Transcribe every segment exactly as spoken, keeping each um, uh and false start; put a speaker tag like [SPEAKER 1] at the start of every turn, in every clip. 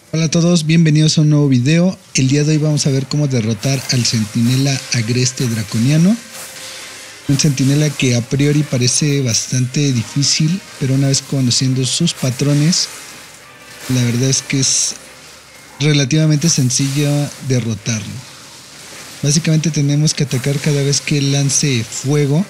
[SPEAKER 1] Hola a todos, bienvenidos a un nuevo video. El día de hoy vamos a ver cómo derrotar al centinela agreste draconiano. Un centinela que a priori parece bastante difícil, pero una vez conociendo sus patrones, la verdad es que es relativamente sencillo derrotarlo. Básicamente tenemos que atacar cada vez que lance fuego.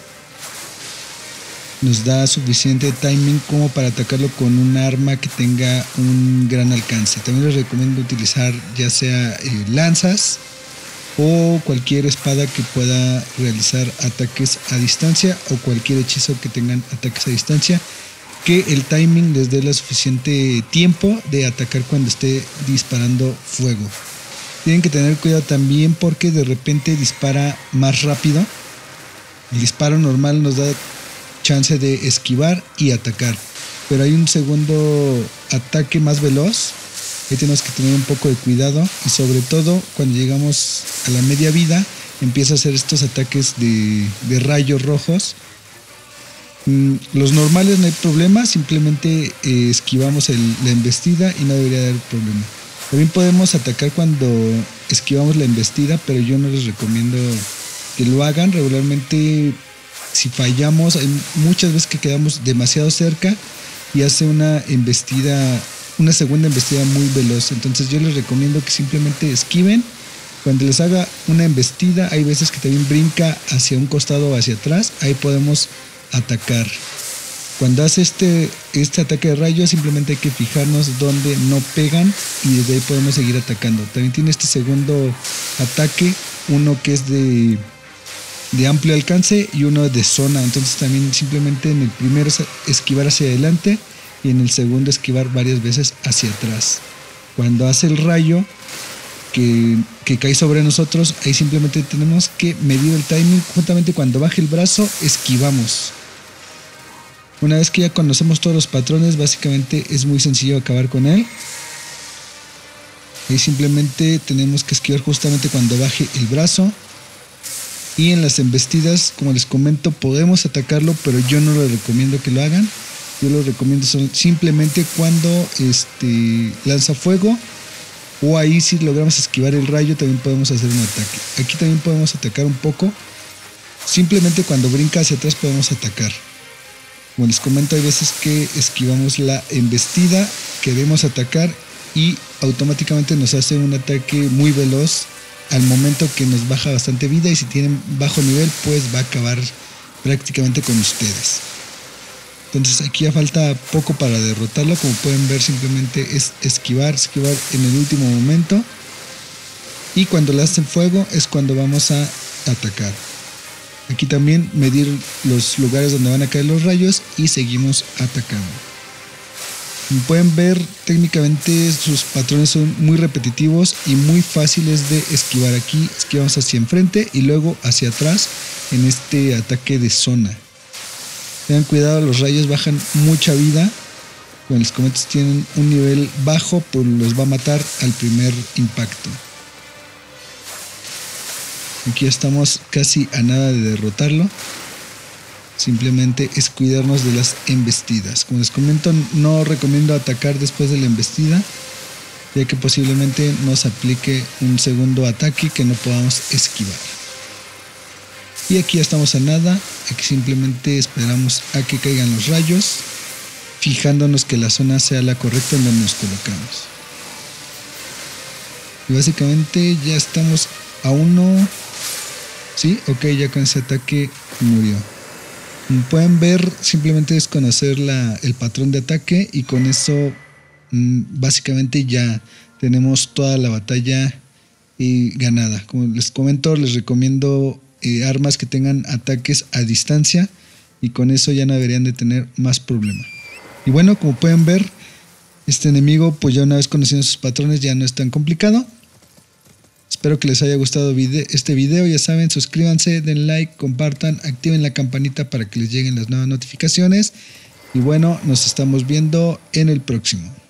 [SPEAKER 1] Nos da suficiente timing como para atacarlo con un arma que tenga un gran alcance. También les recomiendo utilizar ya sea eh, lanzas o cualquier espada que pueda realizar ataques a distancia, o cualquier hechizo que tengan ataques a distancia, que el timing les dé el suficiente tiempo de atacar cuando esté disparando fuego. Tienen que tener cuidado también porque de repente dispara más rápido. El disparo normal nos da chance de esquivar y atacar, pero hay un segundo ataque más veloz. Ahí tenemos que tener un poco de cuidado, y sobre todo cuando llegamos a la media vida empieza a hacer estos ataques de, de rayos rojos. Mm, los normales no hay problema, simplemente eh, esquivamos el, la embestida y no debería haber problema. También podemos atacar cuando esquivamos la embestida, pero yo no les recomiendo que lo hagan. Regularmente, si fallamos, hay muchas veces que quedamos demasiado cerca y hace una embestida, una segunda embestida muy veloz. Entonces yo les recomiendo que simplemente esquiven. Cuando les haga una embestida, hay veces que también brinca hacia un costado o hacia atrás. Ahí podemos atacar. Cuando hace este, este ataque de rayos, simplemente hay que fijarnos dónde no pegan y desde ahí podemos seguir atacando. También tiene este segundo ataque, uno que es de... de amplio alcance y uno de zona. Entonces también simplemente en el primero esquivar hacia adelante y en el segundo esquivar varias veces hacia atrás. Cuando hace el rayo que, que cae sobre nosotros, ahí simplemente tenemos que medir el timing. Juntamente cuando baje el brazo, esquivamos. Una vez que ya conocemos todos los patrones, básicamente es muy sencillo acabar con él. Ahí simplemente tenemos que esquivar justamente cuando baje el brazo. Y en las embestidas, como les comento, podemos atacarlo, pero yo no les recomiendo que lo hagan. Yo lo recomiendo simplemente cuando este, lanza fuego, o ahí si logramos esquivar el rayo también podemos hacer un ataque. Aquí también podemos atacar un poco. Simplemente cuando brinca hacia atrás podemos atacar. Como les comento, hay veces que esquivamos la embestida, queremos atacar y automáticamente nos hace un ataque muy veloz al momento que nos baja bastante vida, y si tienen bajo nivel pues va a acabar prácticamente con ustedes. Entonces aquí ya falta poco para derrotarlo. Como pueden ver, simplemente es esquivar, esquivar en el último momento, y cuando le hacen fuego es cuando vamos a atacar. Aquí también medir los lugares donde van a caer los rayos y seguimos atacando. Como pueden ver, técnicamente sus patrones son muy repetitivos y muy fáciles de esquivar. Aquí esquivamos hacia enfrente y luego hacia atrás en este ataque de zona. Tengan cuidado, los rayos bajan mucha vida. Cuando les comento, si tienen un nivel bajo, pues los va a matar al primer impacto. Aquí estamos casi a nada de derrotarlo. Simplemente es cuidarnos de las embestidas. Como les comento, no recomiendo atacar después de la embestida, ya que posiblemente nos aplique un segundo ataque que no podamos esquivar. Y aquí ya estamos a nada. Aquí simplemente esperamos a que caigan los rayos, fijándonos que la zona sea la correcta en donde nos colocamos. Y básicamente ya estamos a uno. Sí, ok, ya con ese ataque murió. Como pueden ver, simplemente es conocer la, el patrón de ataque, y con eso mmm, básicamente ya tenemos toda la batalla eh, ganada. Como les comento, les recomiendo eh, armas que tengan ataques a distancia, y con eso ya no deberían de tener más problema. Y bueno, como pueden ver, este enemigo, pues ya una vez conociendo sus patrones, ya no es tan complicado. Espero que les haya gustado este video. Ya saben, suscríbanse, den like, compartan, activen la campanita para que les lleguen las nuevas notificaciones. Y bueno, nos estamos viendo en el próximo.